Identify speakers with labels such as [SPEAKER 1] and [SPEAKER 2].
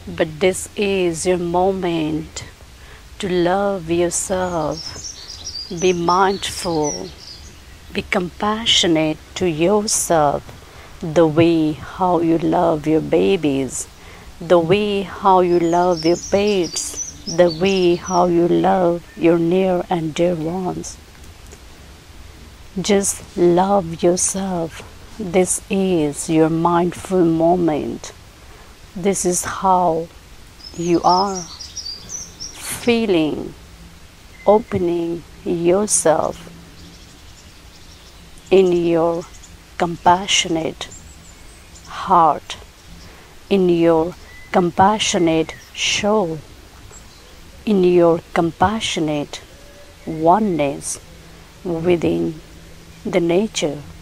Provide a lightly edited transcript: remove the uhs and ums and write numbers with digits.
[SPEAKER 1] But this is your moment to love yourself. Be mindful, be compassionate to yourself, the way how you love your babies, the way how you love your pets, the way how you love your near and dear ones. Just love yourself. This is your mindful moment. This is how you are feeling, opening yourself in your compassionate heart, in your compassionate soul, in your compassionate oneness within the nature.